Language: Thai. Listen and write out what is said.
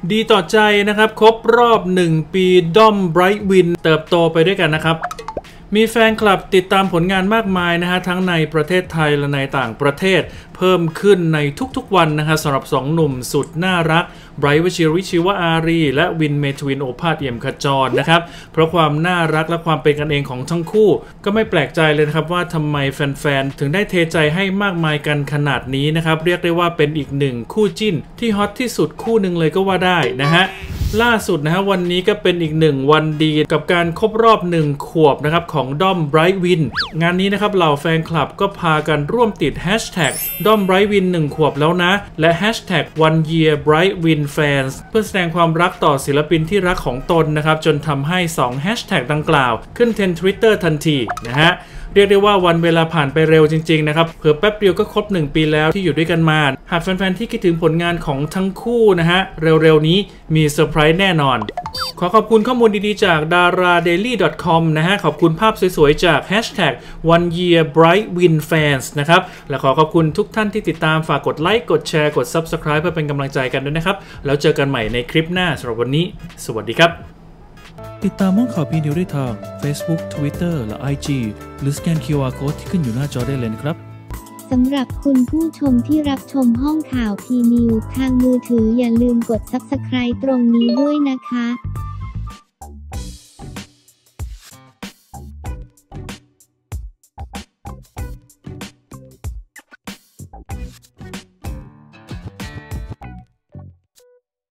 ดีต่อใจนะครับครบรอบ1 ปีด้อมไบรท์วินเติบโตไปด้วยกันนะครับมีแฟนคลับติดตามผลงานมากมายนะฮะทั้งในประเทศไทยและในต่างประเทศเพิ่มขึ้นในทุกๆวันนะฮะสำหรับ2หนุ่มสุดน่ารักไบรท์วชิรวิชิวอารีและวินเมทวินโอภาสเอี่ยมขจรนะครับเพราะความน่ารักและความเป็นกันเองของทั้งคู่ก็ไม่แปลกใจเลยนะครับว่าทำไมแฟนๆถึงได้เทใจให้มากมายกันขนาดนี้นะครับเรียกได้ว่าเป็นอีกหนึ่งคู่จิ้นที่ฮอตที่สุดคู่หนึ่งเลยก็ว่าได้นะฮะล่าสุดนะฮะวันนี้ก็เป็นอีก1วันดีกับการครบรอบ1 ขวบนะครับของด้อมไบรท์วินงานนี้นะครับเหล่าแฟนคลับก็พากันร่วมติดแฮชแท็กด้อมไบรท์วิน1 ขวบแล้วนะและแฮชแท็ก One Year Bright Win Fans เพื่อแสดงความรักต่อศิลปินที่รักของตนนะครับจนทำให้2แฮชแท็กดังกล่าวขึ้นเทรนด์ Twitter ทันทีนะฮะเรียกได้ว่าวันเวลาผ่านไปเร็วจริงๆนะครับเผลอแป๊บเดียวก็ครบ1 ปีแล้วที่อยู่ด้วยกันมาหากแฟนๆที่คิดถึงผลงานของทั้งคู่นะฮะเร็วๆนี้มีเซอร์ไพรส์แน่นอนขอขอบคุณข้อมูลดีๆจาก daradaily.com นะฮะขอบคุณภาพสวยๆจาก hashtag one year bright win fans นะครับและขอขอบคุณทุกท่านที่ติดตามฝากกดไลค์กดแชร์กด subscribe เพื่อเป็นกำลังใจกันด้วยนะครับแล้วเจอกันใหม่ในคลิปหน้าสำหรับวันนี้สวัสดีครับติดตามห้องข่าวพีนิวได้ทาง Facebook Twitter และ IG หรือสแกน QR Code ที่ขึ้นอยู่หน้าจอได้เลยนะครับสำหรับคุณผู้ชมที่รับชมห้องข่าวพีนิวทางมือถืออย่าลืมกด Subscribe ตรงนี้ด้วยนะคะ